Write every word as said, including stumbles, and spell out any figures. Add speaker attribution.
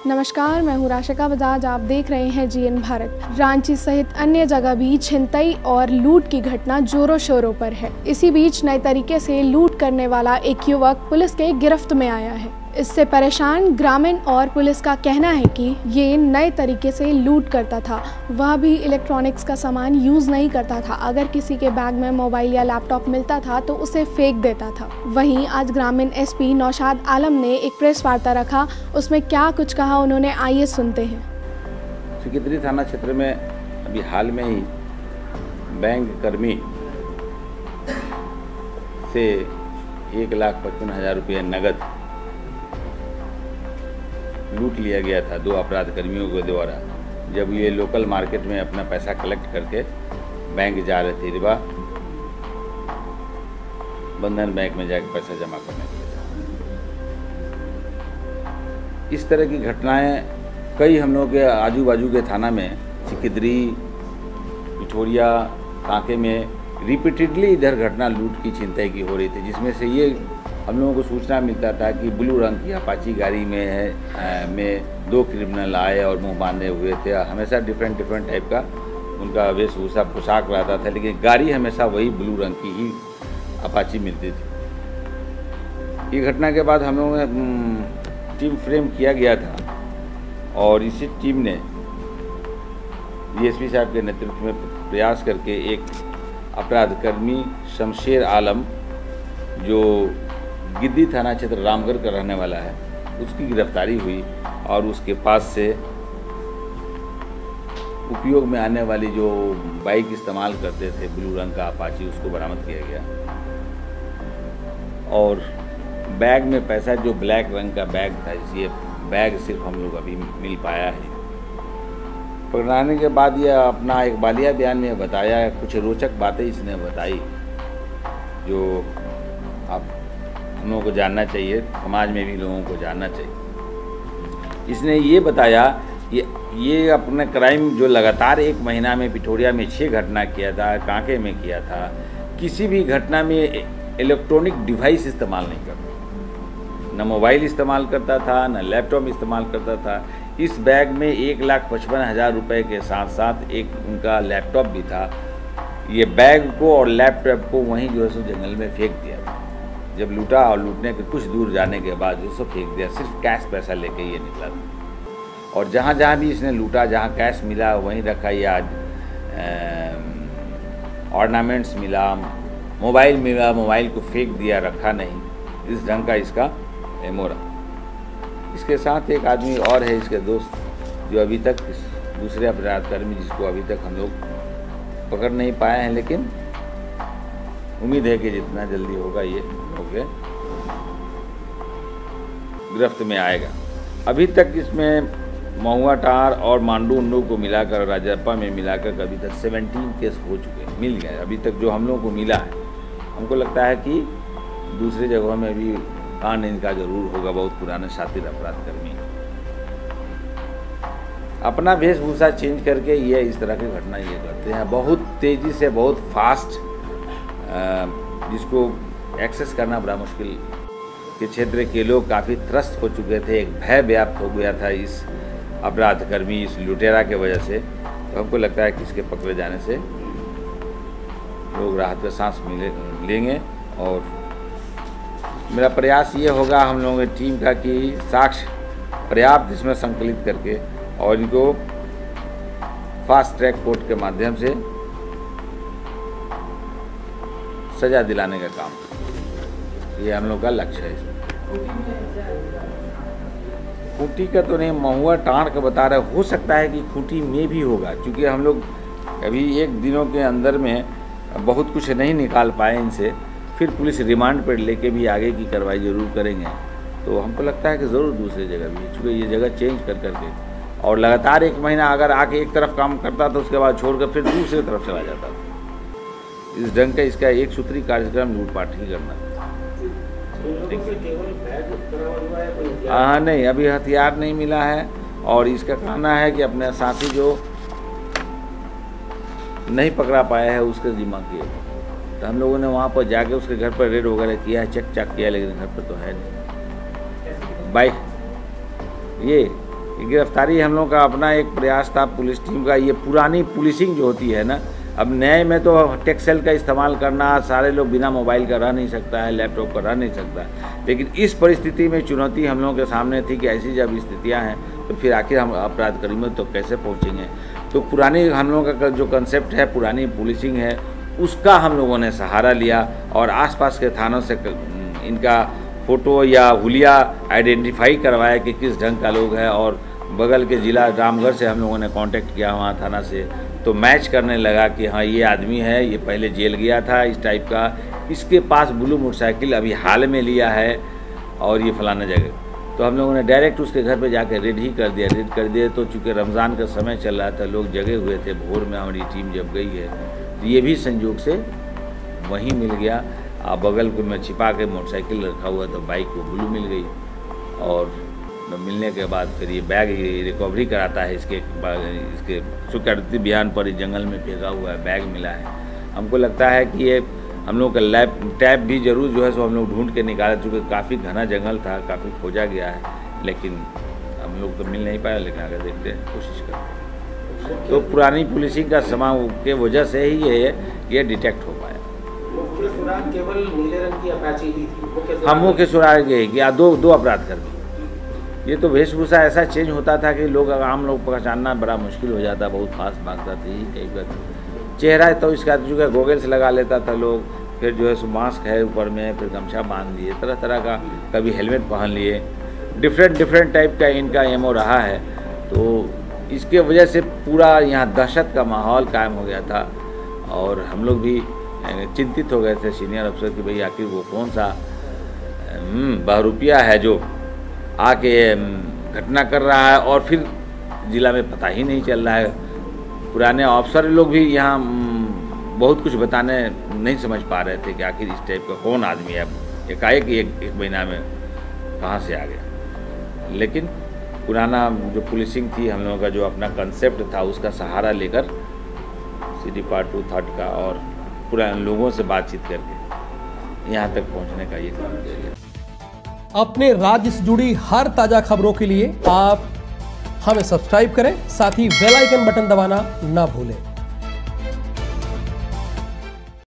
Speaker 1: नमस्कार, मैं हूँ राशिका बजाज। आप देख रहे हैं जीएन भारत। रांची सहित अन्य जगह भी छिनतई और लूट की घटना जोरों शोरों पर है। इसी बीच नए तरीके से लूट करने वाला एक युवक पुलिस के गिरफ्त में आया है। इससे परेशान ग्रामीण और पुलिस का कहना है कि ये नए तरीके से लूट करता था, वह भी इलेक्ट्रॉनिक्स का सामान यूज़ नहीं करता था। अगर किसी के बैग में मोबाइल या लैपटॉप मिलता था तो उसे फेंक देता था। वहीं आज ग्रामीण एसपी नौशाद आलम ने एक प्रेस वार्ता रखा, उसमें क्या कुछ कहा उन्होंने, आइए सुनते हैं।
Speaker 2: सिकिदरी थाना क्षेत्र में अभी हाल में ही बैंक कर्मी से एक लाख पचपन हजार रुपये नगद लूट लिया गया था दो अपराध कर्मियों के द्वारा, जब ये लोकल मार्केट में अपना पैसा कलेक्ट करके बैंक जा रहे थे, रिबा बंधन बैंक में जाकर पैसा जमा करने के लिए। इस तरह की घटनाएं कई हम लोगों के आजू बाजू के थाना में, सिकिदरी, पिठोरिया, कांके में रिपीटेडली इधर घटना लूट की, छिनतई की हो रही थी, जिसमें से ये हम लोगों को सूचना मिलता था कि ब्लू रंग की अपाची गाड़ी में है में दो क्रिमिनल आए और मुंह बांधे हुए थे। हमेशा डिफरेंट डिफरेंट टाइप का उनका वेशभूषा पोशाक रहता था, लेकिन गाड़ी हमेशा वही ब्लू रंग की ही अपाची मिलती थी। ये घटना के बाद हम लोगों ने टीम फ्रेम किया गया था और इसी टीम ने डीएसपी साहब के नेतृत्व में प्रयास करके एक अपराधकर्मी शमशेर आलम, जो गिद्दी थाना क्षेत्र रामगढ़ का रहने वाला है, उसकी गिरफ्तारी हुई और उसके पास से उपयोग में आने वाली जो बाइक इस्तेमाल करते थे ब्लू रंग का अपाची, उसको बरामद किया गया और बैग में पैसा जो ब्लैक रंग का बैग था, ये बैग सिर्फ हम लोग अभी मिल पाया है। पकड़ाने के बाद यह अपना एक बालिया बयान में बताया, कुछ रोचक बातें इसने बताई जो आप हम लोगों को जानना चाहिए, समाज में भी लोगों को जानना चाहिए। इसने ये बताया कि ये अपने क्राइम जो लगातार एक महीना में पिठोरिया में छः घटना किया था, कांके में किया था, किसी भी घटना में इलेक्ट्रॉनिक डिवाइस इस्तेमाल नहीं करता, न मोबाइल इस्तेमाल करता था, न लैपटॉप इस्तेमाल करता था। इस बैग में एक लाख पचपन हज़ार रुपये के साथ साथ एक उनका लैपटॉप भी था। ये बैग को और लैपटॉप को वहीं जो है सो जंगल में फेंक दिया। जब लूटा और लूटने के कुछ दूर जाने के बाद जो सो फेंक दिया, सिर्फ कैश पैसा लेके ये निकला था। और जहाँ जहाँ भी इसने लूटा, जहाँ कैश मिला वहीं रखा, या ऑर्नामेंट्स मिला, मोबाइल मिला, मोबाइल को फेंक दिया, रखा नहीं। इस ढंग का इसका एमोरा। इसके साथ एक आदमी और है, इसके दोस्त, जो अभी तक दूसरे अपराधकर्मी, जिसको अभी तक हम लोग पकड़ नहीं पाए हैं, लेकिन उम्मीद है कि जितना जल्दी होगा ये होगे गिरफ्त में आएगा। अभी तक इसमें महुआ टार और मांडू उन्डू को मिलाकर, राजप्पा में मिलाकर अभी तक सत्रह केस हो चुके हैं, मिल गए अभी तक जो हम लोगों को मिला है। हमको लगता है कि दूसरी जगहों में भी कांड इनका जरूर होगा। बहुत पुराने शातिर अपराधकर्मी अपना वेशभूषा चेंज करके ये इस तरह की घटना ये करते हैं, बहुत तेज़ी से, बहुत फास्ट, जिसको एक्सेस करना बड़ा मुश्किल। के क्षेत्र के लोग काफ़ी त्रस्त हो चुके थे, एक भय व्याप्त हो गया था इस अपराधकर्मी, इस लुटेरा के वजह से। तो हमको लगता है कि इसके पकड़े जाने से लोग राहत का सांस मिले लेंगे। और मेरा प्रयास ये होगा हम लोगों की टीम का कि साक्ष्य पर्याप्त इसमें संकलित करके और इनको फास्ट ट्रैक कोर्ट के माध्यम से सजा दिलाने का काम, ये हम लोग का लक्ष्य है। खूंटी का तो नहीं, महुआ टाण का बता रहे, हो सकता है कि खूंटी में भी होगा, क्योंकि हम लोग अभी एक दिनों के अंदर में बहुत कुछ नहीं निकाल पाए इनसे। फिर पुलिस रिमांड पर लेके भी आगे की कार्रवाई जरूर करेंगे। तो हमको लगता है कि ज़रूर दूसरी जगह भी, चूँकि ये जगह चेंज कर करके और लगातार एक महीना अगर आके एक तरफ काम करता था, उसके बाद छोड़कर फिर दूसरी तरफ चला जाता था। इस ढंग का इसका एक सूत्री कार्यक्रम लूटपाट ही करना। हाँ नहीं, अभी हथियार नहीं मिला है और इसका कहना है कि अपने साथी जो नहीं पकड़ा पाया है उसके जिम्मा किए। तो हम लोगों ने वहाँ पर जाके उसके घर पर रेड वगैरह किया है, चेक चाक किया, लेकिन घर पर तो है नहीं। बाइक ये गिरफ्तारी हम लोग का अपना एक प्रयास था पुलिस टीम का। ये पुरानी पुलिसिंग जो होती है ना, अब नए में तो टेक्सटाइल का इस्तेमाल करना, सारे लोग बिना मोबाइल का रह नहीं सकता है, लैपटॉप का रह नहीं सकता, लेकिन इस परिस्थिति में चुनौती हम लोगों के सामने थी कि ऐसी जब स्थितियाँ हैं तो फिर आखिर हम अपराध कर्मियों तो कैसे पहुँचेंगे। तो पुरानी हम लोगों का जो कंसेप्ट है, पुरानी पुलिसिंग है, उसका हम लोगों ने सहारा लिया और आसपास के थानों से इनका फ़ोटो या हुलिया आइडेंटिफाई करवाया कि किस ढंग का लोग है, और बगल के ज़िला रामगढ़ से हम लोगों ने कांटेक्ट किया वहाँ थाना से, तो मैच करने लगा कि हाँ ये आदमी है, ये पहले जेल गया था इस टाइप का, इसके पास ब्लू मोटरसाइकिल अभी हाल में लिया है और ये फलाना जगह। तो हम लोगों ने डायरेक्ट उसके घर पे जाकर रेड ही कर दिया रेड कर दिया तो चूँकि रमज़ान का समय चल रहा था, लोग जगे हुए थे, भोर में हमारी टीम जब गई है तो ये भी संयोग से वहीं मिल गया। आप बगल को में छिपा के मोटरसाइकिल रखा हुआ तो बाइक को ब्लू मिल गई, और मिलने के बाद फिर ये बैग रिकवरी कराता है। इसके इसके चूँकि बिहान पर जंगल में फेंका हुआ है, बैग मिला है। हमको लगता है कि ये हम लोग का लैब टैब भी जरूर जो है सो हम लोग ढूंढ के निकाले, चूँकि काफ़ी घना जंगल था, काफ़ी खोजा गया है, लेकिन हम लोग तो मिल नहीं पाया, लेकिन आगे देखते हैं, कोशिश करते। तो पुरानी पुलिसिंग का समय के वजह से ही ये ये डिटेक्ट हो पाया।
Speaker 3: केवल नीले रंग की अपाची ही थी,
Speaker 2: हम मुख्य सुराग किया दो दो अपराध कर्मी। ये तो वेशभूषा ऐसा चेंज होता था कि लोग आम लोग पहचानना बड़ा मुश्किल हो जाता, बहुत फास्ट भागता था। यही कई बार चेहरा तो इसका जो है गोगल्स लगा लेता था लोग, फिर जो है सो मास्क है ऊपर में, फिर गमछा बांध लिए, तरह तरह का, कभी हेलमेट पहन लिए, डिफरेंट डिफरेंट टाइप का इनका एमओ रहा है। तो इसके वजह से पूरा यहाँ दहशत का माहौल कायम हो गया था, और हम लोग भी चिंतित हो गए थे सीनियर अफसर कि भाई आखिर वो कौन सा बहरूपिया है जो आके घटना कर रहा है, और फिर ज़िला में पता ही नहीं चल रहा है। पुराने अफसर लोग भी यहाँ बहुत कुछ बताने नहीं समझ पा रहे थे कि आखिर इस टाइप का कौन आदमी है, एकाएक एक एक महीना में कहाँ से आ गया। लेकिन पुराना जो पुलिसिंग थी, हम लोगों का जो अपना कंसेप्ट था, उसका सहारा लेकर सिटी पार्ट टू थर्ड का और पुराने लोगों से बातचीत करके यहाँ तक पहुँचने का ये काम किया गया।
Speaker 4: अपने राज्य से जुड़ी हर ताजा खबरों के लिए आप हमें सब्सक्राइब करें, साथ ही बेल आइकन बटन दबाना ना भूलें।